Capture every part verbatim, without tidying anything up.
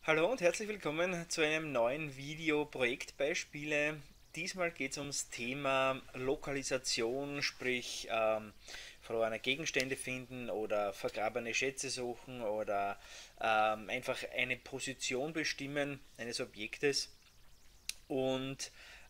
Hallo und herzlich willkommen zu einem neuen Video Projektbeispiele. Diesmal geht es ums Thema Lokalisation, sprich ähm, verlorene Gegenstände finden oder vergrabene Schätze suchen oder ähm, einfach eine Position bestimmen eines Objektes. Und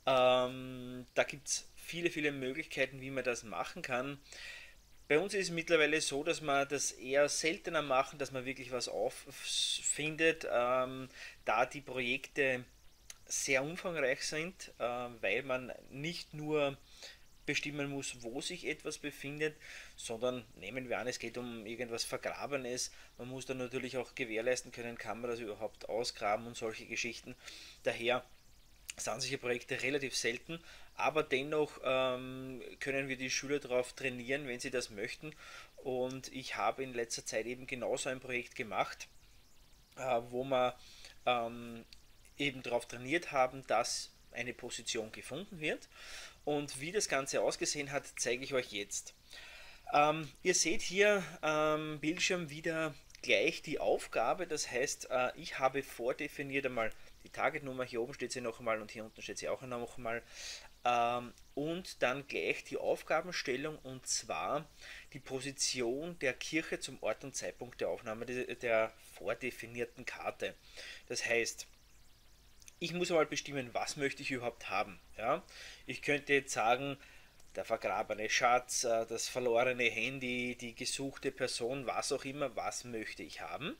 ähm, da gibt es viele, viele Möglichkeiten, wie man das machen kann. Bei uns ist es mittlerweile so, dass wir das eher seltener machen, dass man wirklich was auffindet, ähm, da die Projekte sehr umfangreich sind, äh, weil man nicht nur bestimmen muss, wo sich etwas befindet, sondern nehmen wir an, es geht um irgendwas Vergrabenes. Man muss dann natürlich auch gewährleisten können, kann man das überhaupt ausgraben und solche Geschichten. Daher sind solche Projekte relativ selten, aber dennoch ähm, können wir die Schüler darauf trainieren, wenn sie das möchten. Und ich habe in letzter Zeit eben genauso ein Projekt gemacht, äh, wo wir ähm, eben darauf trainiert haben, dass eine Position gefunden wird. Und wie das Ganze ausgesehen hat, zeige ich euch jetzt. Ähm, ihr seht hier am Bildschirm wieder gleich die Aufgabe, das heißt, äh, ich habe vordefiniert einmal die Targetnummer, hier oben steht sie noch einmal und hier unten steht sie auch noch einmal, ähm, und dann gleich die Aufgabenstellung, und zwar die Position der Kirche zum Ort und Zeitpunkt der Aufnahme der vordefinierten Karte. Das heißt, ich muss mal bestimmen, was möchte ich überhaupt haben. Ja? Ich könnte jetzt sagen, der vergrabene Schatz, äh, das verlorene Handy, die gesuchte Person, was auch immer, was möchte ich haben.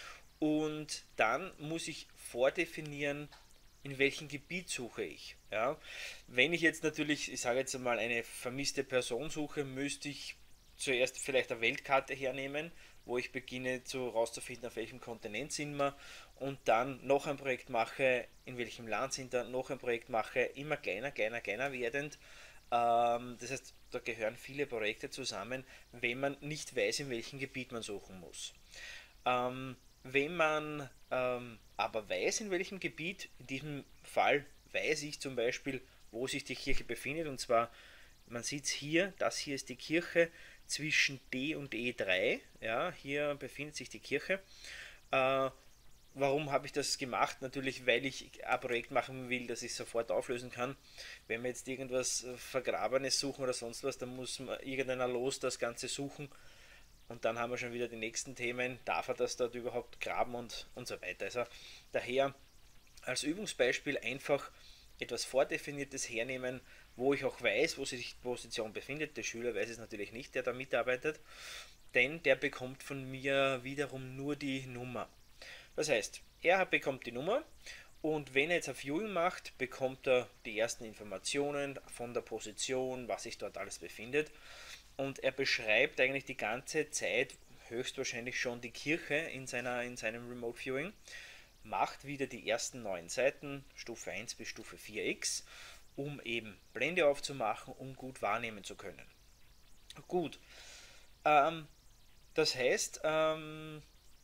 Und dann muss ich vordefinieren, in welchem Gebiet suche ich. Ja? Wenn ich jetzt natürlich, ich sage jetzt mal, eine vermisste Person suche, müsste ich zuerst vielleicht eine Weltkarte hernehmen, wo ich beginne zu herauszufinden, auf welchem Kontinent sind wir, und dann noch ein Projekt mache, in welchem Land sind wir, noch ein Projekt mache, immer kleiner, kleiner, kleiner werdend. Ähm, das heißt, da gehören viele Projekte zusammen, wenn man nicht weiß, in welchem Gebiet man suchen muss. Ähm, wenn man ähm, aber weiß, in welchem Gebiet, in diesem Fall weiß ich zum Beispiel, wo sich die Kirche befindet, und zwar, man sieht es hier, das hier ist die Kirche zwischen D und E drei, ja, hier befindet sich die Kirche. Äh, Warum habe ich das gemacht? Natürlich, weil ich ein Projekt machen will, das ich sofort auflösen kann. Wenn wir jetzt irgendwas Vergrabenes suchen oder sonst was, dann muss man irgendeiner los das Ganze suchen, und dann haben wir schon wieder die nächsten Themen. Darf er das dort überhaupt graben und, und so weiter. Also daher als Übungsbeispiel einfach etwas Vordefiniertes hernehmen, wo ich auch weiß, wo sich die Position befindet. Der Schüler weiß es natürlich nicht, der da mitarbeitet, denn der bekommt von mir wiederum nur die Nummer. Das heißt, er bekommt die Nummer, und wenn er jetzt auf Viewing macht, bekommt er die ersten Informationen von der Position, was sich dort alles befindet. Und er beschreibt eigentlich die ganze Zeit höchstwahrscheinlich schon die Kirche in, seiner, in seinem Remote Viewing, macht wieder die ersten neun Seiten, Stufe eins bis Stufe vier x, um eben Blende aufzumachen, um gut wahrnehmen zu können. Gut, ähm, das heißt, ähm,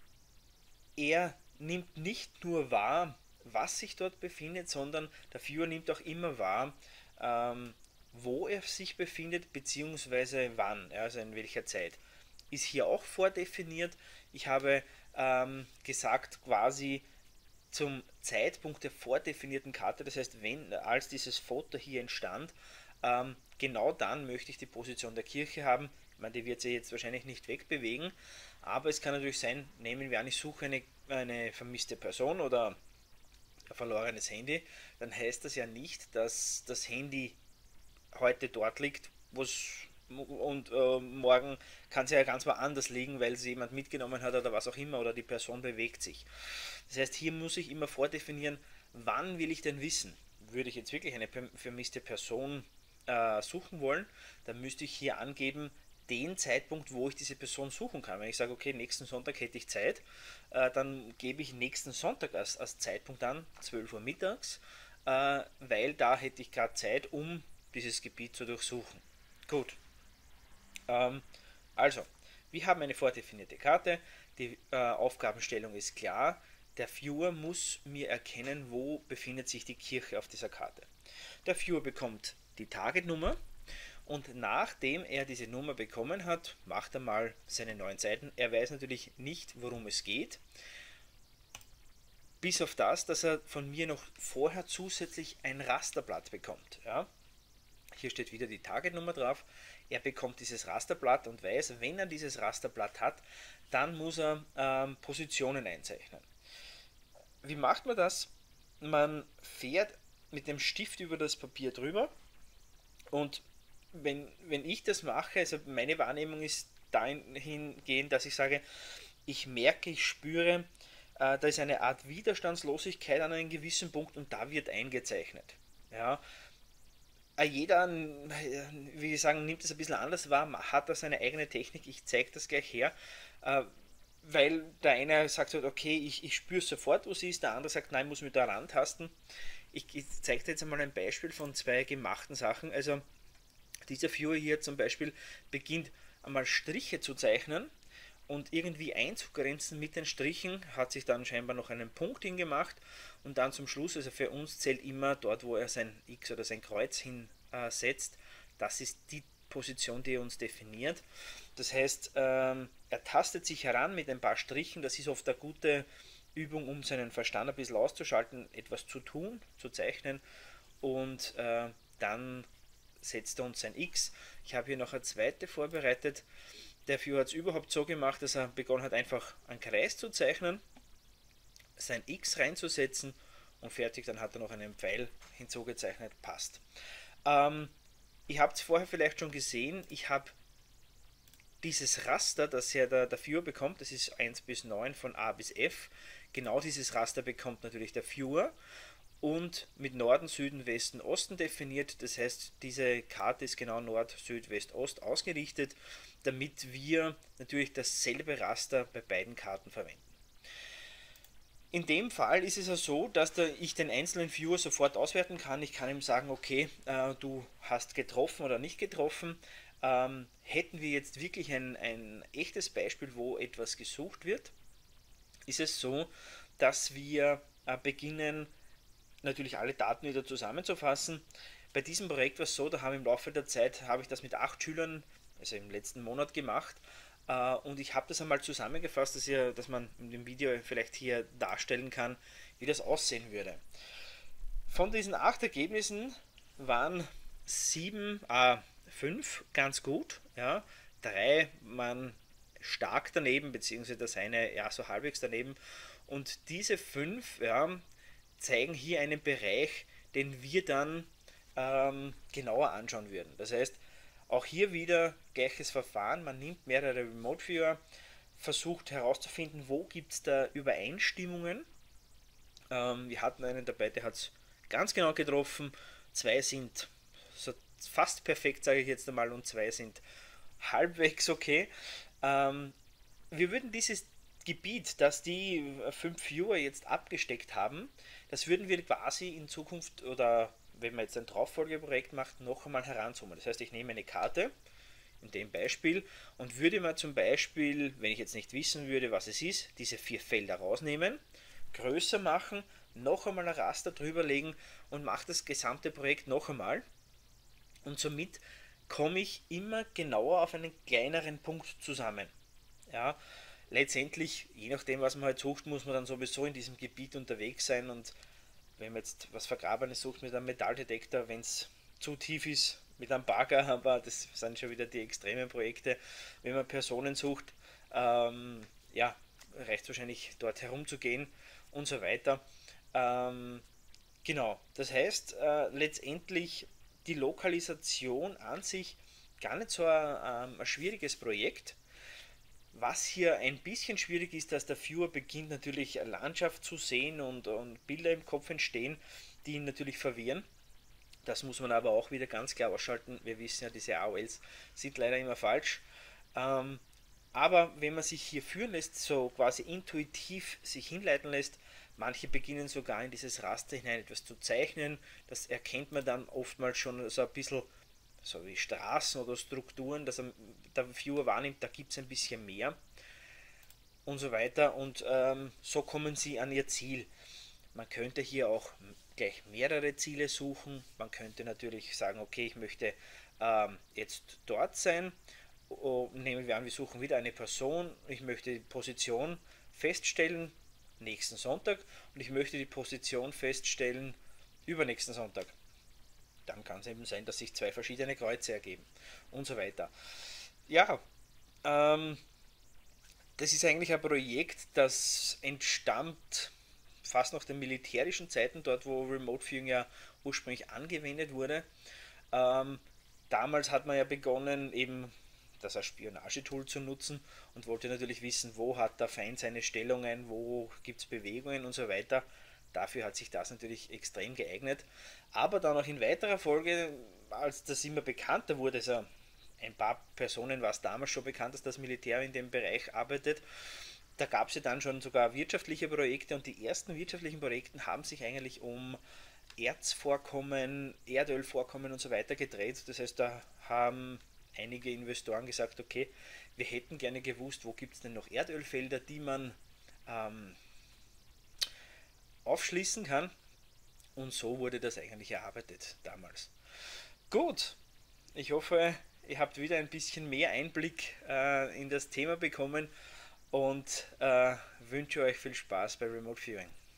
er nimmt nicht nur wahr, was sich dort befindet, sondern der Viewer nimmt auch immer wahr, ähm, wo er sich befindet, beziehungsweise wann, also in welcher Zeit. Ist hier auch vordefiniert. Ich habe ähm, gesagt, quasi zum Zeitpunkt der vordefinierten Karte, das heißt, wenn als dieses Foto hier entstand, ähm, genau dann möchte ich die Position der Kirche haben. Ich meine, die wird sich jetzt wahrscheinlich nicht wegbewegen, aber es kann natürlich sein, nehmen wir an, ich suche eine, eine vermisste Person oder ein verlorenes Handy, dann heißt das ja nicht, dass das Handy heute dort liegt, wo's, und äh, morgen kann es ja ganz woanders liegen, weil sie jemand mitgenommen hat oder was auch immer, oder die Person bewegt sich. Das heißt, hier muss ich immer vordefinieren, wann will ich denn wissen. Würde ich jetzt wirklich eine vermisste Person äh, suchen wollen, dann müsste ich hier angeben, den Zeitpunkt, wo ich diese Person suchen kann. Wenn ich sage, okay, nächsten Sonntag hätte ich Zeit, äh, dann gebe ich nächsten Sonntag als, als Zeitpunkt an, zwölf Uhr mittags, äh, weil da hätte ich gerade Zeit, um dieses Gebiet zu durchsuchen. Gut, ähm, also, wir haben eine vordefinierte Karte, die äh, Aufgabenstellung ist klar, der Viewer muss mir erkennen, wo befindet sich die Kirche auf dieser Karte. Der Viewer bekommt die Targetnummer, und nachdem er diese Nummer bekommen hat, macht er mal seine neun Seiten. Er weiß natürlich nicht, worum es geht. Bis auf das, dass er von mir noch vorher zusätzlich ein Rasterblatt bekommt. Ja? Hier steht wieder die Targetnummer drauf. Er bekommt dieses Rasterblatt und weiß, wenn er dieses Rasterblatt hat, dann muss er ähm, Positionen einzeichnen. Wie macht man das? Man fährt mit dem Stift über das Papier drüber und wenn, wenn ich das mache, also meine Wahrnehmung ist dahingehend, dass ich sage, ich merke, ich spüre, äh, da ist eine Art Widerstandslosigkeit an einem gewissen Punkt und da wird eingezeichnet. Ja, jeder, wie ich sagen, nimmt es ein bisschen anders wahr, hat da seine eigene Technik, ich zeige das gleich her, äh, weil der eine sagt, okay, ich, ich spüre sofort, wo sie ist, der andere sagt, nein, muss mich da rantasten. Ich, ich zeige dir jetzt einmal ein Beispiel von zwei gemachten Sachen. Also dieser Viewer hier zum Beispiel beginnt einmal Striche zu zeichnen und irgendwie einzugrenzen mit den Strichen, hat sich dann scheinbar noch einen Punkt hingemacht und dann zum Schluss, also für uns zählt immer dort, wo er sein X oder sein Kreuz hinsetzt, das ist die Position, die er uns definiert. Das heißt, ähm, er tastet sich heran mit ein paar Strichen, das ist oft eine gute Übung, um seinen Verstand ein bisschen auszuschalten, etwas zu tun, zu zeichnen und äh, dann setzt er uns sein X. Ich habe hier noch eine zweite vorbereitet. Der Viewer hat es überhaupt so gemacht, dass er begonnen hat, einfach einen Kreis zu zeichnen, sein X reinzusetzen und fertig, dann hat er noch einen Pfeil hinzugezeichnet, passt. Ähm, ihr habt es vorher vielleicht schon gesehen, ich habe dieses Raster, das ja der, der Viewer bekommt, das ist eins bis neun von A bis F, genau dieses Raster bekommt natürlich der Viewer und mit Norden, Süden, Westen, Osten definiert. Das heißt, diese Karte ist genau Nord, Süd, West, Ost ausgerichtet, damit wir natürlich dasselbe Raster bei beiden Karten verwenden. In dem Fall ist es ja so, dass ich den einzelnen Viewer sofort auswerten kann. Ich kann ihm sagen, okay, äh, du hast getroffen oder nicht getroffen. Ähm, hätten wir jetzt wirklich ein, ein echtes Beispiel, wo etwas gesucht wird, ist es so, dass wir äh, beginnen, natürlich alle Daten wieder zusammenzufassen. Bei diesem Projekt war es so, da habe ich im Laufe der Zeit, habe ich das mit acht Schülern, also im letzten Monat gemacht, äh, und ich habe das einmal zusammengefasst, dass, ihr, dass man in dem Video vielleicht hier darstellen kann, wie das aussehen würde. Von diesen acht Ergebnissen waren sieben, äh, fünf ganz gut, ja, drei waren stark daneben, beziehungsweise das eine ja so halbwegs daneben. Und diese fünf ja, zeigen hier einen Bereich, den wir dann ähm, genauer anschauen würden. Das heißt, auch hier wieder gleiches Verfahren, man nimmt mehrere Remote Viewer, versucht herauszufinden, wo gibt es da Übereinstimmungen. Ähm, wir hatten einen dabei, der hat es ganz genau getroffen, zwei sind so fast perfekt, sage ich jetzt einmal, und zwei sind halbwegs okay. Ähm, wir würden dieses Gebiet, das die fünf Viewer jetzt abgesteckt haben, das würden wir quasi in Zukunft oder wenn man jetzt ein Drauffolgeprojekt macht, noch einmal heranzoomen. Das heißt, ich nehme eine Karte, in dem Beispiel, und würde mal zum Beispiel, wenn ich jetzt nicht wissen würde, was es ist, diese vier Felder rausnehmen, größer machen, noch einmal ein Raster drüber legen und mache das gesamte Projekt noch einmal. Und somit komme ich immer genauer auf einen kleineren Punkt zusammen. Ja, letztendlich, je nachdem, was man halt sucht, muss man dann sowieso in diesem Gebiet unterwegs sein. Und wenn man jetzt was Vergrabenes sucht mit einem Metalldetektor, wenn es zu tief ist, mit einem Bagger, aber das sind schon wieder die extremen Projekte. Wenn man Personen sucht, ähm, ja, reicht es wahrscheinlich dort herumzugehen und so weiter. Ähm, genau, das heißt äh, letztendlich die Lokalisation an sich gar nicht so ein, ähm, ein schwieriges Projekt. Was hier ein bisschen schwierig ist, dass der Viewer beginnt natürlich eine Landschaft zu sehen und, und Bilder im Kopf entstehen, die ihn natürlich verwirren. Das muss man aber auch wieder ganz klar ausschalten. Wir wissen ja, diese A O Ls sind leider immer falsch. Ähm, aber wenn man sich hier führen lässt, so quasi intuitiv sich hinleiten lässt, manche beginnen sogar in dieses Raster hinein etwas zu zeichnen. Das erkennt man dann oftmals schon so ein bisschen so wie Straßen oder Strukturen, dass der Viewer wahrnimmt, da gibt es ein bisschen mehr und so weiter. Und ähm, so kommen sie an ihr Ziel. Man könnte hier auch gleich mehrere Ziele suchen. Man könnte natürlich sagen, okay, ich möchte ähm, jetzt dort sein. Oh, nehmen wir an, wir suchen wieder eine Person. Ich möchte die Position feststellen. nächsten Sonntag und ich möchte die Position feststellen übernächsten Sonntag. Dann kann es eben sein, dass sich zwei verschiedene Kreuze ergeben und so weiter. Ja, ähm, das ist eigentlich ein Projekt, das entstammt fast nach den militärischen Zeiten, dort wo Remote Viewing ja ursprünglich angewendet wurde. Ähm, Damals hat man ja begonnen, eben das als Spionagetool zu nutzen und wollte natürlich wissen, wo hat der Feind seine Stellungen, wo gibt es Bewegungen und so weiter. Dafür hat sich das natürlich extrem geeignet. Aber dann auch in weiterer Folge, als das immer bekannter wurde, also ein paar Personen war es damals schon bekannt, dass das Militär in dem Bereich arbeitet, da gab es ja dann schon sogar wirtschaftliche Projekte und die ersten wirtschaftlichen Projekte haben sich eigentlich um Erzvorkommen, Erdölvorkommen und so weiter gedreht. Das heißt, da haben einige Investoren gesagt, okay, wir hätten gerne gewusst, wo gibt es denn noch Erdölfelder, die man ähm, aufschließen kann. Und so wurde das eigentlich erarbeitet damals. Gut, ich hoffe, ihr habt wieder ein bisschen mehr Einblick äh, in das Thema bekommen und äh, wünsche euch viel Spaß bei Remote Viewing.